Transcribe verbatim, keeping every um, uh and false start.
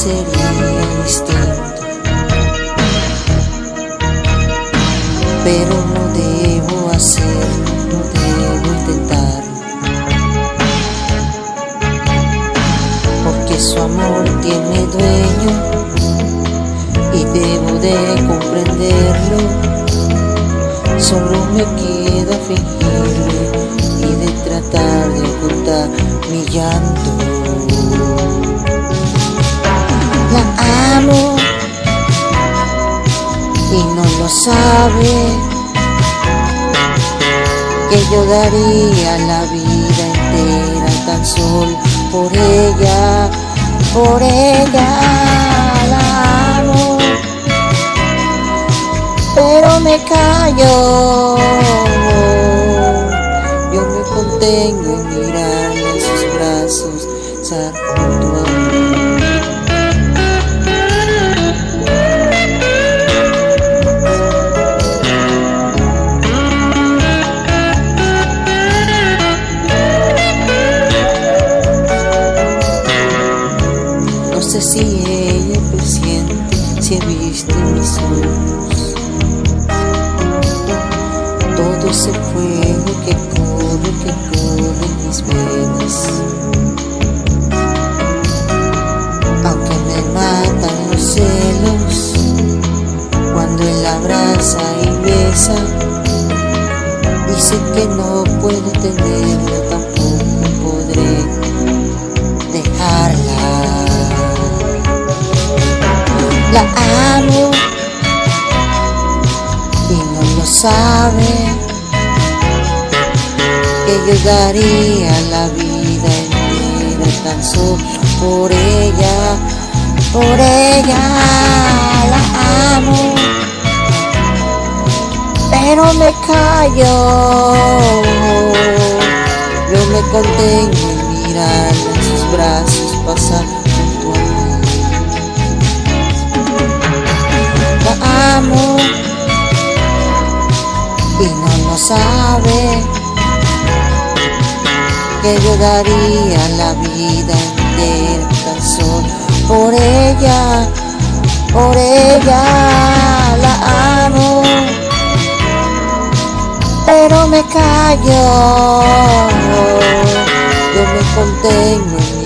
sería distinto, pero no debo hacerlo, no debo intentar, porque su amor tiene dueño y debo de comprenderlo. Solo me queda fingirle y de tratar de ocultar mi llanto. La amo y no lo sabe, que yo daría la vida entera tan solo por ella, por ella. La amo, pero me callo. Yo me contengo en mirarle en sus brazos, estar junto a mí. No sé si ella presiente, si he visto en mis ojos todo ese fuego que corre, que corre en mis venas. Aunque me matan los celos cuando él abraza y besa, y sé que no puedo tenerla, tampoco podré dejarla. La amo y no lo sabe, que yo daría la vida entera tan solo por ella, por ella. La amo, pero me callo. Yo me contengo en mirarle en sus brazos pasar junto a mí. La amo y no lo sabe, que yo daría la vida entera tan solo por ella, por ella. La amo, pero me callo. Yo me contengo en